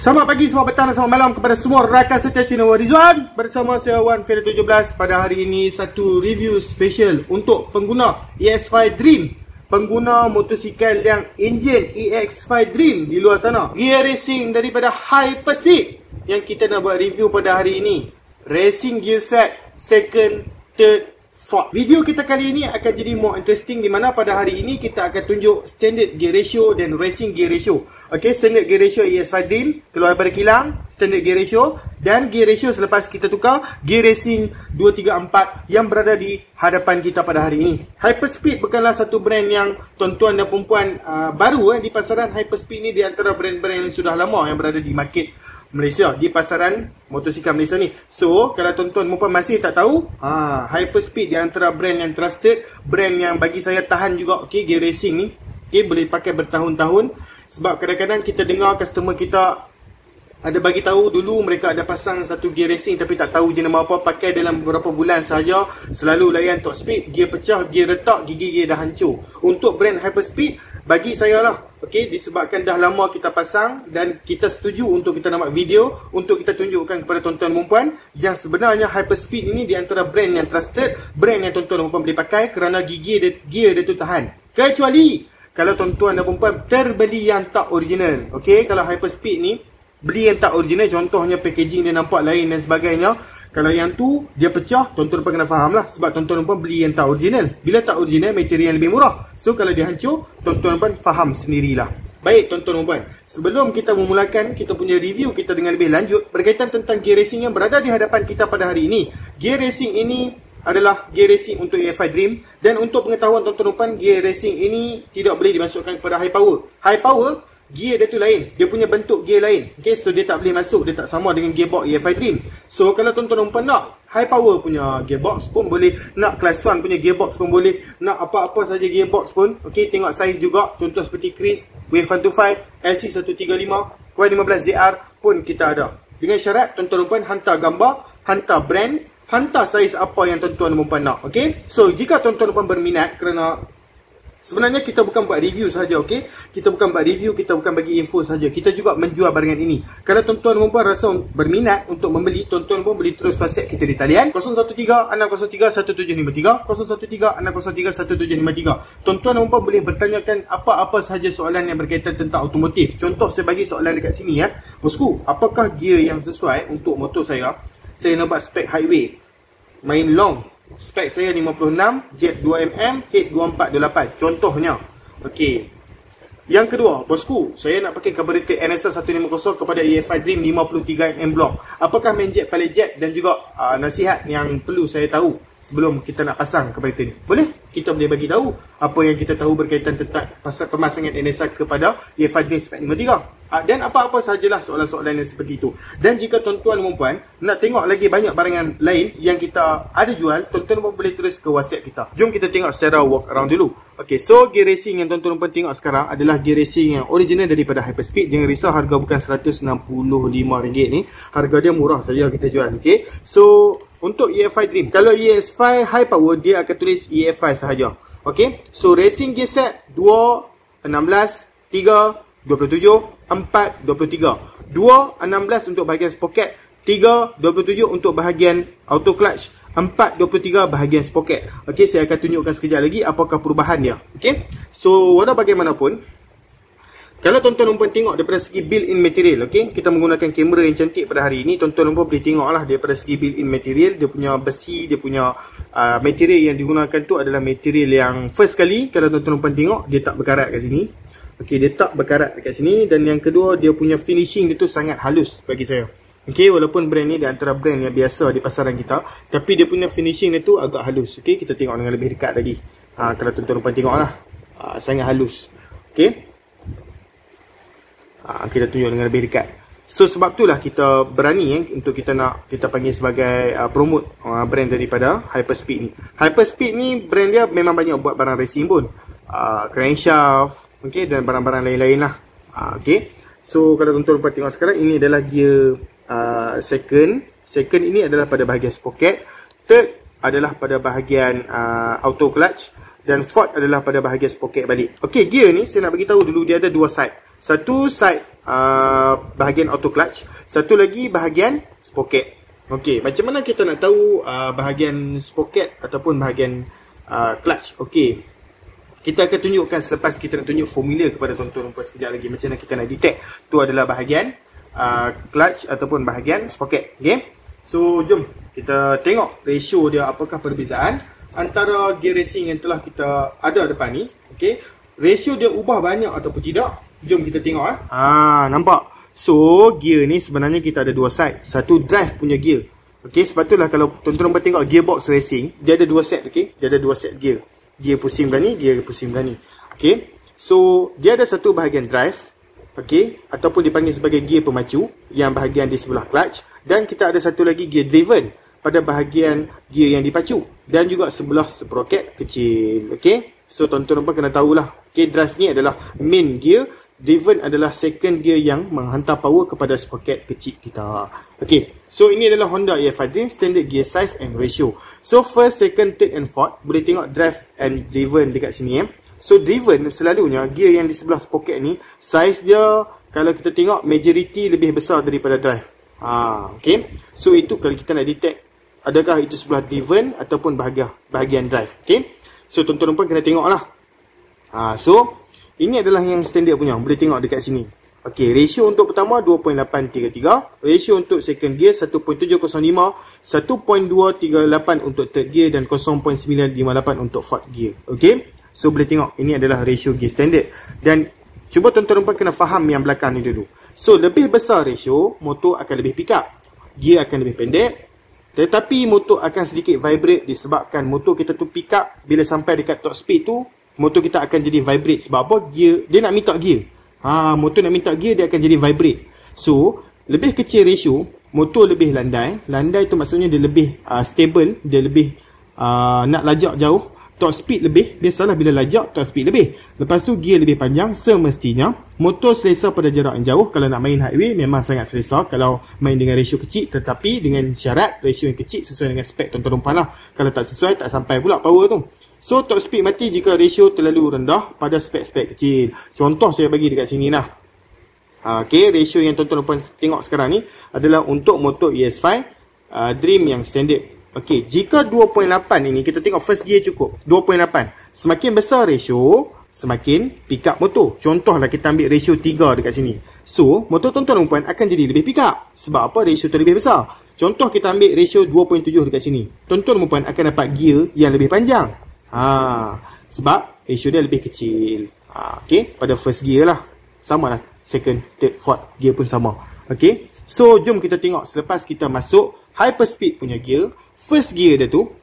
Selamat pagi, selamat petang dan selamat malam kepada semua rakan setia channel Rizwan. Bersama saya Wan Feri 17. Pada hari ini satu review special untuk pengguna EX5 Dream, pengguna motosikal yang enjin EX5 Dream di luar sana. Gear racing daripada Hyperspeed yang kita nak buat review pada hari ini. Racing gear set second, third, fourth. Video kita kali ini akan jadi more interesting, di mana pada hari ini kita akan tunjuk standard gear ratio dan racing gear ratio. Okey, standard gear ratio EX5 Dream keluar daripada kilang, standard gear ratio, dan gear ratio selepas kita tukar gear racing 234 yang berada di hadapan kita pada hari ini. Hyperspeed bukanlah satu brand yang tuan-tuan dan perempuan baru di pasaran. Hyperspeed ni di antara brand-brand yang sudah lama yang berada di market Malaysia, di pasaran motosikal Malaysia ni. So, kalau tuan-tuan perempuan masih tak tahu, Hyperspeed di antara brand yang trusted, brand yang bagi saya tahan juga, okey, gear racing ni. Okey, boleh pakai bertahun-tahun. Sebab kadang-kadang kita dengar customer kita ada bagi tahu dulu mereka ada pasang satu gear racing tapi tak tahu jenama apa, pakai dalam beberapa bulan sahaja, selalu layan top speed, gear pecah, gear retak, gigi gear dah hancur. Untuk brand Hyperspeed, bagi saya lah, okey, disebabkan dah lama kita pasang dan kita setuju untuk kita nak buat video untuk kita tunjukkan kepada tuan-tuan dan puan yang sebenarnya Hyperspeed ini di antara brand yang trusted, brand yang tuan-tuan dan puan boleh pakai kerana gear dia tu tahan. Kecuali kalau tuan-tuan dan puan terbeli yang tak original. Okey, kalau Hyperspeed ni beli yang tak original, contohnya packaging dia nampak lain dan sebagainya, kalau yang tu dia pecah, tuan-tuan kena faham lah. Sebab tuan-tuan beli yang tak original. Bila tak original, material yang lebih murah. So kalau dia hancur, tuan-tuan faham sendirilah. Baik tuan-tuan dan puan, sebelum kita memulakan kita punya review kita dengan lebih lanjut berkaitan tentang gear racing yang berada di hadapan kita pada hari ini. Gear racing ini adalah gear racing untuk EX5 Dream, dan untuk pengetahuan tuan-tuan dan puan, gear racing ini tidak boleh dimasukkan kepada high power. High power, gear dia tu lain, dia punya bentuk gear lain. Okay, so dia tak boleh masuk, dia tak sama dengan gearbox EX5 Dream. So kalau tuan-tuan dan puan nak high power punya gearbox pun boleh, nak class 1 punya gearbox pun boleh, nak apa-apa saja gearbox pun, okay, tengok saiz juga. Contoh seperti Chris, Wave 125, LC135, Y15ZR pun kita ada. Dengan syarat tuan-tuan dan puan hantar gambar, hantar brand, hantar saiz apa yang tuan-tuan dan puan nak. Okay, so jika tuan-tuan dan puan berminat, kerana sebenarnya kita bukan buat review saja, okey? Kita bukan buat review, kita bukan bagi info saja. Kita juga menjual barangan ini. Kalau tuan-tuan dan puan rasa berminat untuk membeli, tuan-tuan pun boleh terus WhatsApp kita di talian 013-603-1753, 013-603-1753. Tuan-tuan dan puan boleh bertanyakan apa-apa sahaja soalan yang berkaitan tentang otomotif. Contoh saya bagi soalan dekat sini ya. Bosku, apakah gear yang sesuai untuk motor saya? Saya nak buat spek highway, main long. Spek saya 56, jet 2mm, head 248 contohnya. Okey. Yang kedua, bosku, saya nak pakai carburetor NSR 150 kepada EX5 Dream 53mm block. Apakah main jet, pilot jet, dan juga nasihat yang perlu saya tahu sebelum kita nak pasang carburetor ni? Boleh? Kita boleh bagi tahu apa yang kita tahu berkaitan tentang pemasangan NSR kepada EX5 Dream spek 53. Dan apa-apa sajalah soalan-soalan yang seperti itu. Dan jika tuan-tuan dan puan nak tengok lagi banyak barangan lain yang kita ada jual, tuan-tuan dan puan boleh terus ke WhatsApp kita. Jom kita tengok secara walk around dulu. Okay, so gear racing yang tuan-tuan dan puan tengok sekarang adalah gear racing yang original daripada Hyperspeed. Jangan risau, harga bukan RM165 ni. Harga dia murah saja kita jual. Okay, so untuk EX5 Dream, kalau EX5 high power, dia akan tulis EX5 sahaja. Okay, so racing gear set 2, 16, 3, 27, 4, 23. 2, 16 untuk bahagian sprocket, 3, 27 untuk bahagian auto clutch, 4, 23 bahagian sprocket. Okey, saya akan tunjukkan sekejap lagi apakah perubahan dia. Okey, so walau bagaimanapun, kalau tuan-tuan dan puan tengok daripada segi built-in material, okey, kita menggunakan kamera yang cantik pada hari ini. Tuan-tuan dan puan boleh tengoklah daripada segi built-in material, dia punya besi, dia punya material yang digunakan tu adalah material yang first kali, kalau tuan-tuan dan puan tengok, dia tak berkarat kat sini. Okey, dia tak berkarat dekat sini. Dan yang kedua, dia punya finishing dia tu sangat halus bagi saya. Okey, walaupun brand ni di antara brand yang biasa di pasaran kita, tapi dia punya finishing dia tu agak halus. Okey, kita tengok dengan lebih dekat lagi. Kalau tuan-tuan dan puan tengoklah, sangat halus. Okey, kita tunjuk dengan lebih dekat. So sebab itulah kita berani untuk kita panggil sebagai promote brand daripada Hyperspeed ni. Hyperspeed ni brand dia memang banyak buat barang racing pun. Crankshaft, okey, dan barang-barang lain-lain lah. Okey, so kalau tuan-tuan tengok sekarang, ini adalah gear second. Second ini adalah pada bahagian sprocket. Third adalah pada bahagian auto clutch. Dan fourth adalah pada bahagian sprocket balik. Okey, gear ni saya nak bagi tahu dulu dia ada dua side. Satu side bahagian auto clutch, satu lagi bahagian sprocket. Okey, macam mana kita nak tahu bahagian sprocket ataupun bahagian clutch? Okey, kita akan tunjukkan selepas kita nak tunjuk formula kepada tuan-tuan dan puan sekejap lagi macam mana kita nak detect tu adalah bahagian clutch ataupun bahagian sprocket. Okey, so jom kita tengok ratio dia, apakah perbezaan antara gear racing yang telah kita ada depan ni. Okey, ratio dia ubah banyak ataupun tidak? Jom kita tengok. Nampak? So, gear ni sebenarnya kita ada dua side. Satu drive punya gear. Okey, sebab itulah kalau tuan-tuan tengok gearbox racing, dia ada dua set. Okey, dia ada dua set gear. Gear pusing berani, gear pusing berani. Okey, so dia ada satu bahagian drive. Okey, ataupun dipanggil sebagai gear pemacu yang bahagian di sebelah clutch. Dan kita ada satu lagi gear driven pada bahagian gear yang dipacu. Dan juga sebelah sprocket kecil. Okey, so tuan-tuan kena tahulah. Okey, drive ni adalah main gear. Driven adalah second gear yang menghantar power kepada sprocket kecil kita. Okey, so ini adalah Honda EFI Dream standard gear size and ratio. So first, second, third and fourth, boleh tengok drive and driven dekat sini. So driven selalunya gear yang di sebelah sprocket ni, size dia kalau kita tengok majority lebih besar daripada drive. Okey, so itu kalau kita nak detect adakah itu sebelah driven ataupun bahagian drive. Okey, so tuan-tuan kena tengok lah. So ini adalah yang standard punya, boleh tengok dekat sini. Okey, ratio untuk pertama 2.833, ratio untuk second gear 1.705, 1.238 untuk third gear dan 0.958 untuk fourth gear. Okey, so boleh tengok ini adalah ratio gear standard. Dan cuba tuan-tuan kena faham yang belakang ni dulu. So lebih besar ratio, motor akan lebih pick up, gear akan lebih pendek, tetapi motor akan sedikit vibrate disebabkan motor kita tu pick up bila sampai dekat top speed tu, motor kita akan jadi vibrate. Sebab apa? Gear, dia nak minta gear. Motor nak minta gear, dia akan jadi vibrate. So, lebih kecil ratio, motor lebih landai. Landai tu maksudnya dia lebih stable, dia lebih nak lajak jauh. Top speed lebih, biasalah bila lajak top speed lebih. Lepas tu gear lebih panjang, semestinya motor selesa pada jarak yang jauh. Kalau nak main highway memang sangat selesa kalau main dengan ratio kecil, tetapi dengan syarat ratio yang kecil sesuai dengan spek tuan-tuan rumpan lah. Kalau tak sesuai, tak sampai pula power tu. So top speed mati jika ratio terlalu rendah pada spek-spek kecil. Contoh saya bagi dekat sini lah. Okay, ratio yang tuan-tuan rumpan tengok sekarang ni adalah untuk motor ES5 Dream yang standard. Okey, jika 2.8 ini kita tengok first gear cukup 2.8. Semakin besar ratio, semakin pick up motor. Contohlah kita ambil ratio 3 dekat sini. So, motor tuan-tuan perempuan akan jadi lebih pick up. Sebab apa? Ratio tu lebih besar. Contoh kita ambil ratio 2.7 dekat sini. Tuan-tuan perempuan akan dapat gear yang lebih panjang. Sebab ratio dia lebih kecil. Okey, pada first gear lah. Sama lah. Second, third, fourth gear pun sama. Okey. So, jom kita tengok selepas kita masuk hyperspeed punya gear. First gear dia tu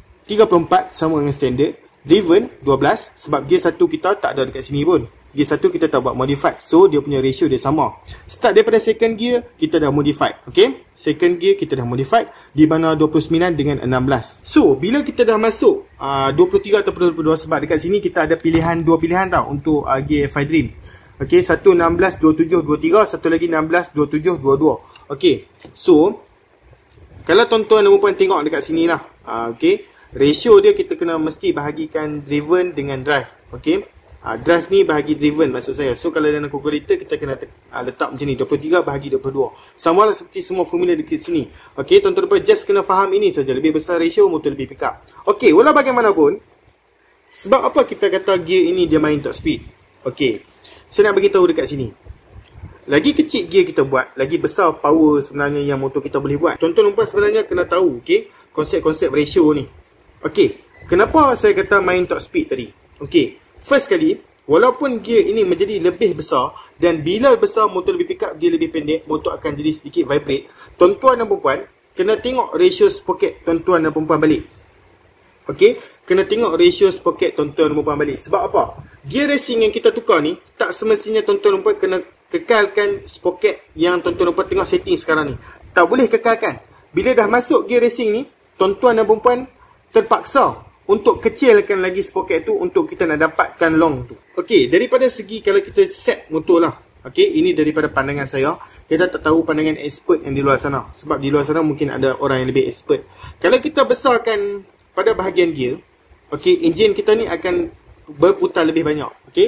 34 sama dengan standard. Driven 12 sebab gear 1 kita tak ada dekat sini pun. Gear 1 kita tak buat modified. So dia punya ratio dia sama. Start daripada second gear kita dah modified. Okay, second gear kita dah modified di mana 29 dengan 16. So bila kita dah masuk 23 atau 22 sebab dekat sini kita ada pilihan, dua pilihan tau untuk gear EFI Dream. Okay, satu 16 27 23, satu lagi 16 27 22. Okay, so kalau tuan-tuan dan puan tengok dekat sini lah. Okay, ratio dia kita kena mesti bahagikan driven dengan drive. Okay, drive ni bahagi driven maksud saya. So kalau dalam calculator kita kena letak macam ni, 23 bahagi 22. Sama lah seperti semua formula dekat sini. Okay, tuan-tuan dan puan just kena faham ini saja. Lebih besar ratio, motor lebih pick up. Okay, walau bagaimanapun, sebab apa kita kata gear ini dia main top speed? Okay, saya nak bagi tahu dekat sini. Lagi kecil gear kita buat, lagi besar power sebenarnya yang motor kita boleh buat. Tuan-tuan dan puan sebenarnya kena tahu, okay, konsep-konsep ratio ni. Okay, kenapa saya kata main top speed tadi? Okay, first kali, walaupun gear ini menjadi lebih besar, dan bila besar motor lebih pick up, gear lebih pendek, motor akan jadi sedikit vibrate. Tuan-tuan dan perempuan, kena tengok ratio sprocket tuan-tuan dan perempuan balik. Okay, kena tengok ratio sprocket tuan-tuan dan perempuan balik. Sebab apa? Gear racing yang kita tukar ni, tak semestinya tuan-tuan dan perempuan kena kekalkan sprocket yang tuan-tuan dan perempuan tengok setting sekarang ni. Tak boleh kekalkan. Bila dah masuk gear racing ni, tuan-tuan dan perempuan terpaksa untuk kecilkan lagi sprocket tu untuk kita nak dapatkan long tu. Okey, daripada segi kalau kita set motor lah. Okey, ini daripada pandangan saya. Kita tak tahu pandangan expert yang di luar sana. Sebab di luar sana mungkin ada orang yang lebih expert. Kalau kita besarkan pada bahagian gear, okey, enjin kita ni akan berputar lebih banyak. Okey,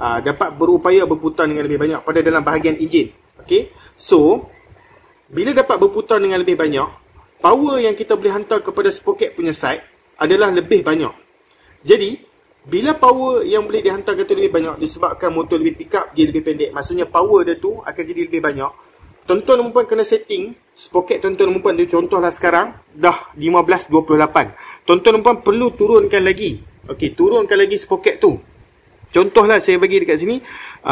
dapat berupaya berputar dengan lebih banyak pada dalam bahagian enjin. Okey. So, bila dapat berputar dengan lebih banyak, power yang kita boleh hantar kepada sprocket punya side adalah lebih banyak. Jadi, bila power yang boleh dihantar ke lebih banyak disebabkan motor lebih pick up, dia lebih pendek. Maksudnya power dia tu akan jadi lebih banyak. Tuan-tuan dan puan kena setting sprocket tuan-tuan dan puan tu, contohlah sekarang dah 1528. Tuan-tuan dan puan perlu turunkan lagi. Okey, turunkan lagi sprocket tu. Contohlah saya bagi dekat sini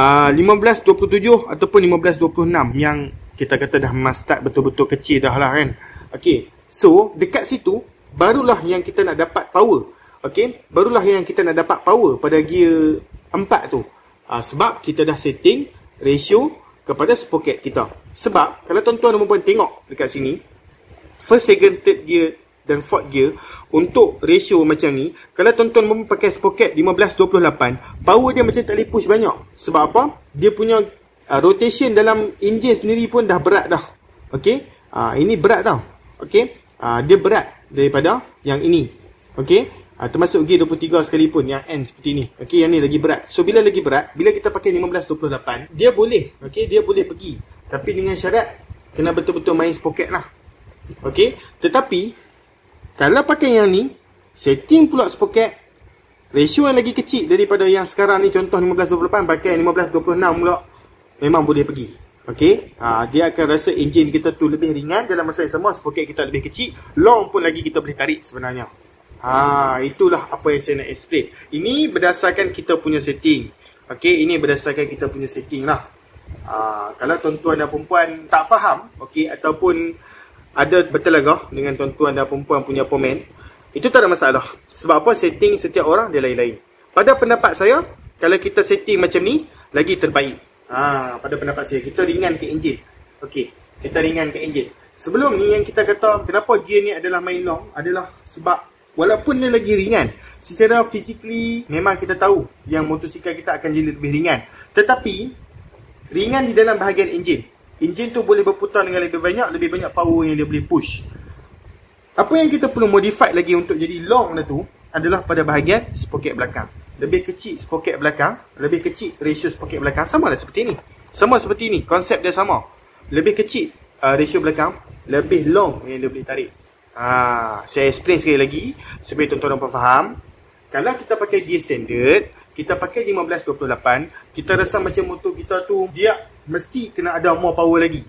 1527 ataupun 1526 yang kita kata dah start betul-betul kecil dah lah kan. Okey, so dekat situ barulah yang kita nak dapat power. Okey, barulah yang kita nak dapat power pada gear 4 tu. Sebab kita dah setting ratio kepada sprocket kita. Sebab kalau tuan-tuan dan puan tengok dekat sini, first, second, third gear dan fourth gear untuk ratio macam ni, kalau tuan-tuan dan puan pakai sprocket 1528, power dia macam tak boleh push banyak. Sebab apa? Dia punya rotation dalam enjin sendiri pun dah berat dah. Okey, ini berat tau. Okey, dia berat daripada yang ini. Okey, termasuk gear 23 sekalipun yang N seperti ni. Okey, yang ni lagi berat. So bila lagi berat, bila kita pakai 1528, dia boleh, okey, dia boleh pergi. Tapi dengan syarat kena betul-betul main sprocket lah. Okey, tetapi kalau pakai yang ni, setting pula sprocket, ratio yang lagi kecil daripada yang sekarang ni, contoh 1528 pakai 1526 pula, memang boleh pergi. Okey, dia akan rasa enjin kita tu lebih ringan, dalam masa yang sama sprocket kita lebih kecil, long pun lagi kita boleh tarik sebenarnya. Itulah apa yang saya nak explain. Ini berdasarkan kita punya setting. Okey, ini berdasarkan kita punya setting lah. Kalau tuan-tuan dan perempuan tak faham, okey, ataupun ada bertelagah dengan tuan-tuan dan perempuan punya komen, itu tak ada masalah. Sebab apa? Setting setiap orang dia lain-lain. Pada pendapat saya, kalau kita setting macam ni, lagi terbaik. Pada pendapat saya, kita ringan ke enjin. Okey, kita ringan ke enjin. Sebelum ni yang kita kata kenapa gear ni adalah main long, adalah sebab walaupun dia lagi ringan, secara physically memang kita tahu yang motosikal kita akan jadi lebih ringan. Tetapi ringan di dalam bahagian enjin. Enjin tu boleh berputar dengan lebih banyak power yang dia boleh push. Apa yang kita perlu modify lagi untuk jadi long tu adalah pada bahagian sprocket belakang. Lebih kecil sprocket belakang, lebih kecil ratio sprocket belakang, sama lah seperti ni. Sama seperti ni, konsep dia sama. Lebih kecil ratio belakang, lebih long yang dia boleh tarik. Saya explain sekali lagi supaya tuan-tuan dan puan faham. Kalau kita pakai gear standard, kita pakai 1528, kita rasa macam motor kita tu dia mesti kena ada more power lagi.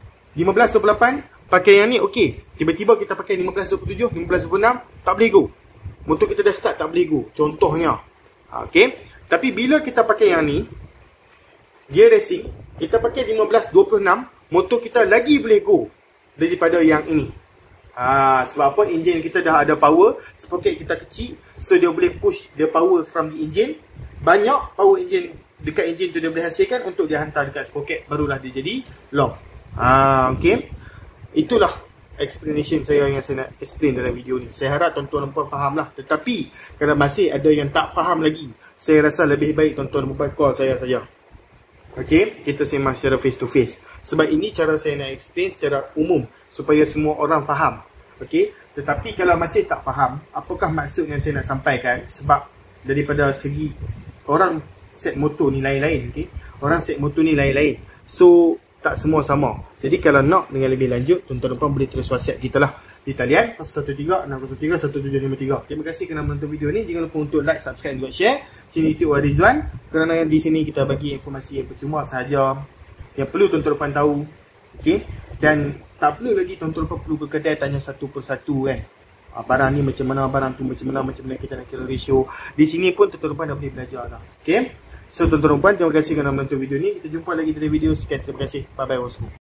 1528 pakai yang ni okey. Tiba-tiba kita pakai 1527, 1526, tak boleh go. Motor kita dah start tak boleh go. Contohnya. Okey. Tapi bila kita pakai yang ni, gear racing, kita pakai 1526, motor kita lagi boleh go daripada yang ini. Sebab apa? Enjin kita dah ada power, sprocket kita kecil, so dia boleh push the power from the engine. Banyak power engine dekat enjin tu dia boleh hasilkan untuk dia hantar dekat sprocket, barulah dia jadi long. Okay, itulah explanation saya yang saya nak explain dalam video ni. Saya harap tuan-tuan dan puan faham lah. Tetapi kalau masih ada yang tak faham lagi, saya rasa lebih baik tuan-tuan dan puan call saya saja. Okay, kita sembang secara face to face. Sebab ini cara saya nak explain secara umum supaya semua orang faham. Okay, tetapi kalau masih tak faham apakah maksud yang saya nak sampaikan, sebab daripada segi orang set motor ni lain-lain. Okay, orang set motor ni lain-lain, so tak semua sama. Jadi kalau nak dengan lebih lanjut, tuan-tuan dan puan boleh terus WhatsApp kita lah di talian 013-603-1753. Terima kasih kerana menonton video ni. Jangan lupa untuk like, subscribe dan juga share channel YouTube Rizwan, kerana di sini kita bagi informasi yang percuma sahaja yang perlu tuan-tuan dan puan tahu. Okey, dan tak perlu lagi tuan-tuan dan puan perlu ke kedai tanya satu persatu kan, barang ni macam mana, barang tu macam mana kita nak kira ratio. Di sini pun tuan-tuan dan puan dah boleh belajar dah. Okey, so tuan-tuan dan puan, terima kasih kerana menonton video ni. Kita jumpa lagi dalam video sekian. Terima kasih. Bye bye bosku.